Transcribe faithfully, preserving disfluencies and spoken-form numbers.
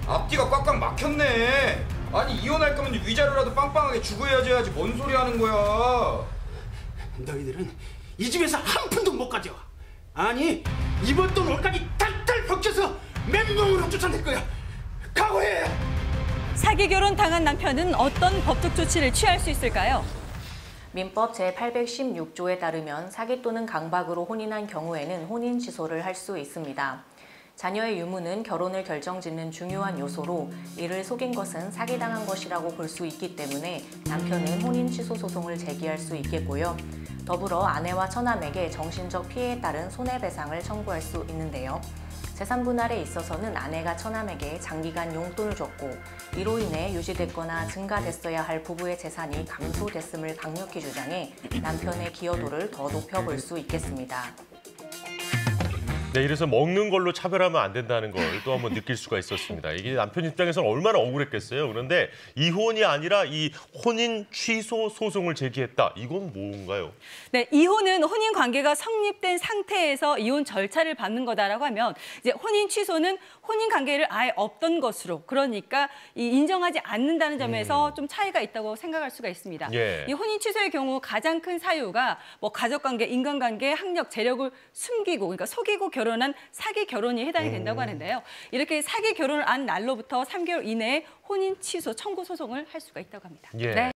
앞뒤가 꽉꽉 막혔네. 아니 이혼할 거면 위자료라도 빵빵하게 주고 해야지. 뭔 소리 하는 거야. 너희들은 이 집에서 한 푼도 못 가져와. 아니 이번 돈 올까지 탈탈 벗겨서 맨몸으로 쫓아낼 거야. 각오해. 사기 결혼 당한 남편은 어떤 법적 조치를 취할 수 있을까요? 민법 제팔백십육 조에 따르면 사기 또는 강박으로 혼인한 경우에는 혼인 취소를 할 수 있습니다. 자녀의 유무는 결혼을 결정짓는 중요한 요소로 이를 속인 것은 사기당한 것이라고 볼 수 있기 때문에 남편은 혼인 취소 소송을 제기할 수 있겠고요. 더불어 아내와 처남에게 정신적 피해에 따른 손해배상을 청구할 수 있는데요. 재산분할에 있어서는 아내가 처남에게 장기간 용돈을 줬고 이로 인해 유지됐거나 증가됐어야 할 부부의 재산이 감소됐음을 강력히 주장해 남편의 기여도를 더 높여볼 수 있겠습니다. 네, 이래서 먹는 걸로 차별하면 안 된다는 걸 또 한번 느낄 수가 있었습니다. 이게 남편 입장에서는 얼마나 억울했겠어요. 그런데 이혼이 아니라 이 혼인 취소 소송을 제기했다. 이건 뭔가요? 네, 이혼은 혼인 관계가 성립된 상태에서 이혼 절차를 밟는 거다라고 하면 이제 혼인 취소는 혼인 관계를 아예 없던 것으로 그러니까 이 인정하지 않는다는 점에서 음. 좀 차이가 있다고 생각할 수가 있습니다. 예. 이 혼인 취소의 경우 가장 큰 사유가 뭐 가족관계, 인간관계, 학력, 재력을 숨기고 그러니까 속이고 결혼한 사기 결혼이 해당이 된다고 하는데요. 이렇게 사기 결혼을 한 날로부터 삼 개월 이내에 혼인 취소 청구 소송을 할 수가 있다고 합니다. 예. 네.